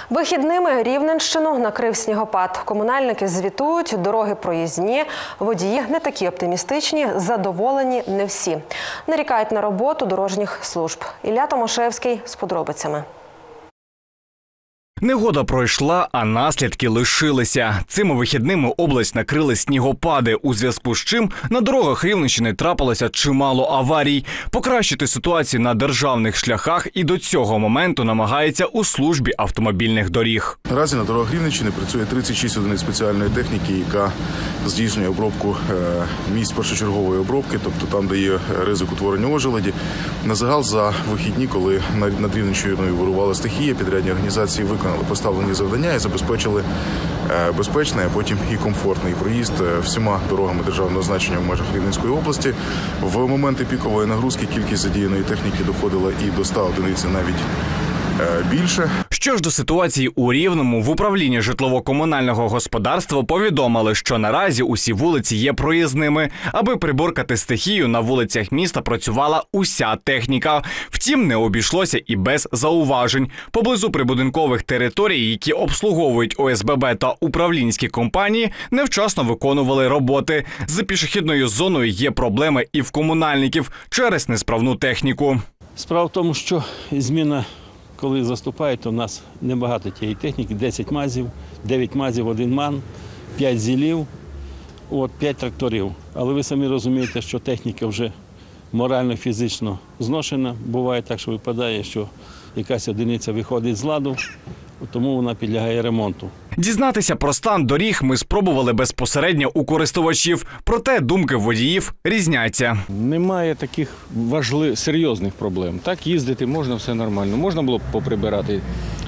Вихідними Рівненщину накрив снігопад. Комунальники звітують, дороги проїзні, водії не такі оптимістичні, задоволені не всі. Нарікають на роботу дорожніх служб. Ілля Томашевський з подробицями. Негода пройшла, а наслідки лишилися. Цими вихідними область накрили снігопади, у зв'язку з чим на дорогах Рівненщини трапилося чимало аварій. Покращити ситуацію на державних шляхах і до цього моменту намагається у службі автомобільних доріг. Наразі на дорогах Рівненщини працює 36 одиниць спеціальної техніки, яка здійснює обробку місць першочергової обробки, тобто там, де є ризик утворення ожеледі. На загал за вихідні, коли над Рівненщиною вирувала стихія, підрядні організації виконали поставлені завдання і забезпечили безпечний, а потім і комфортний проїзд всіма дорогами державного значення в межах Рівненської області. В моменти пікової нагрузки кількість задіяної техніки доходила і до 100 одиниць, навіть більше. Що ж до ситуації у Рівному, в управлінні житлово-комунального господарства повідомили, що наразі усі вулиці є проїзними. Аби приборкати стихію, на вулицях міста працювала уся техніка. Втім, не обійшлося і без зауважень. Поблизу прибудинкових територій, які обслуговують ОСББ та управлінські компанії, невчасно виконували роботи. З пішохідною зоною є проблеми і в комунальників через несправну техніку. Справа в тому, що зміна, коли заступають, то в нас небагато тієї техніки, 10 МАЗів, 9 МАЗів, 1 МАН, 5 ЗІЛів, 5 тракторів. Але ви самі розумієте, що техніка вже морально-фізично зношена. Буває так, що випадає, що якась одиниця виходить з ладу, тому вона підлягає ремонту. Дізнатися про стан доріг ми спробували безпосередньо у користувачів. Проте думки водіїв різняться. Немає таких серйозних проблем. Так їздити можна, все нормально. Можна було б поприбирати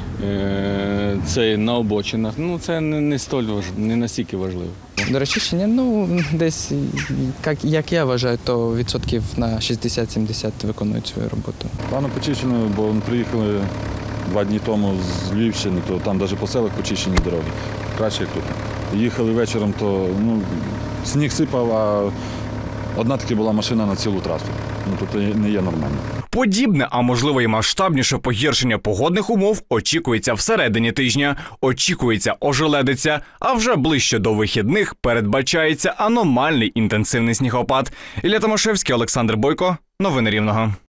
це на обочинах. Це не настільки важливо. До розчищення, десь, як я вважаю, то відсотків на 60-70 виконують свою роботу. Погано почищено, бо ми приїхали 2 дні тому з Львівщини, то там навіть по селах почищені дороги. Краще, як тут. Їхали вечором, то сніг сипав, а одна таки була машина на цілу трасу. Тут не є нормально. Подібне, а можливо і масштабніше погіршення погодних умов очікується всередині тижня. Очікується ожеледиця, а вже ближче до вихідних передбачається аномальний інтенсивний снігопад. Ілля Томашевський, Олександр Бойко. Новини Рівного.